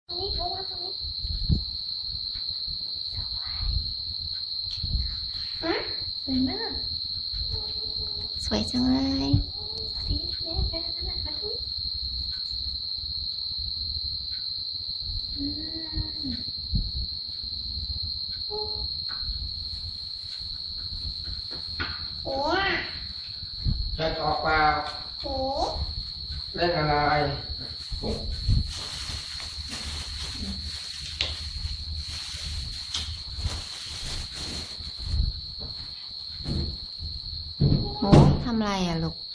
ตรงนี้เขาว่าตรงนี้สวยมากสวยจังเลยทีนี้แม่ไปแล้วนะมาตรงนี้โอ้แกะออกเปล่าโหเล่นอะไรโอ้โหทำอะไรอ่ะลูก